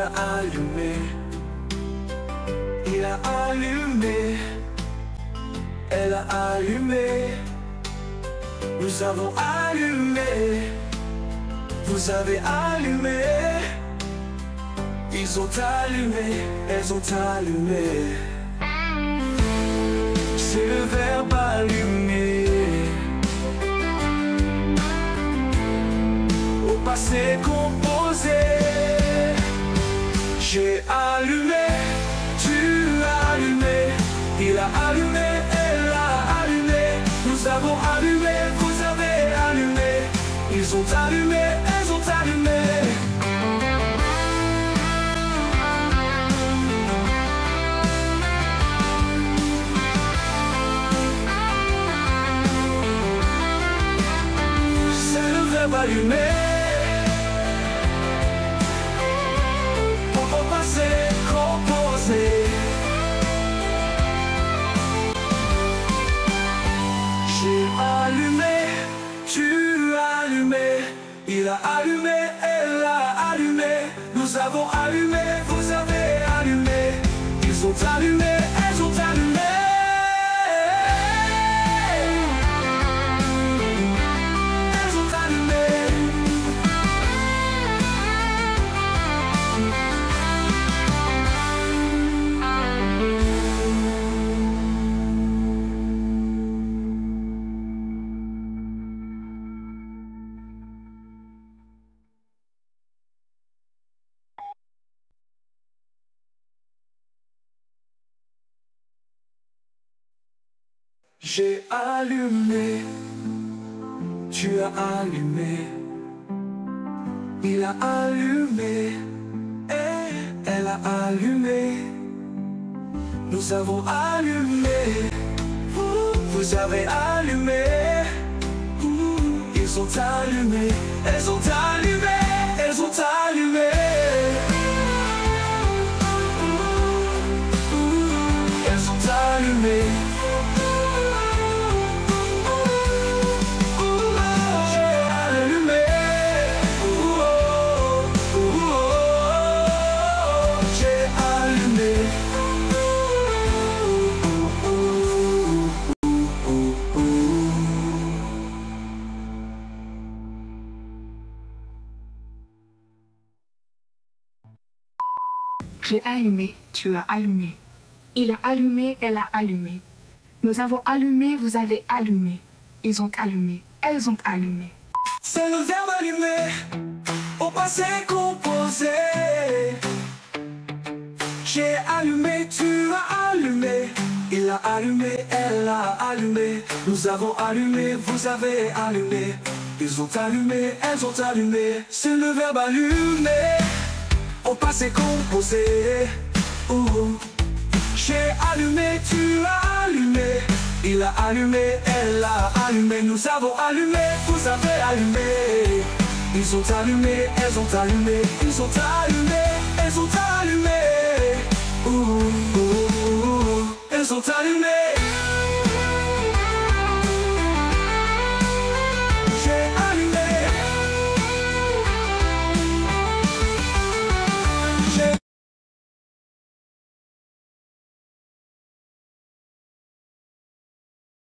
a allumé, il a allumé, elle a allumé, nous avons allumé, vous avez allumé, ils ont allumé, elles ont allumé. C'est le verbe allumer. Au passé composé. J'ai allumé, tu as allumé, il a allumé, elle a allumé, nous avons allumé, vous avez allumé, ils ont allumé, elles ont allumé. C'est le verbe allumer. Au passé composé. J'ai allumé, tu as allumé, il a allumé, elle a allumé, nous avons allumé, vous avez allumé, ils ont allumé, elles ont allumé. Elles ont allumé. J'ai allumé, tu as allumé, il a allumé, et elle a allumé, nous avons allumé, vous avez allumé, ils ont allumé, elles ont allumé, elles ont allumé. Elles ont allumé. J'ai allumé, tu as allumé. Il a allumé, elle a allumé. Nous avons allumé, vous avez allumé. Ils ont allumé, elles ont allumé. C'est le verbe allumer, au passé composé. J'ai allumé, tu as allumé. Il a allumé, elle a allumé. Nous avons allumé, vous avez allumé. Ils ont allumé, elles ont allumé. C'est le verbe allumer, au passé composé. J'ai allumé, tu as allumé. Il a allumé, elle a allumé. Nous avons allumé, vous avez allumé. Ils ont allumé, elles ont allumé. Ils ont allumé, elles ont allumé. Elles ont allumé.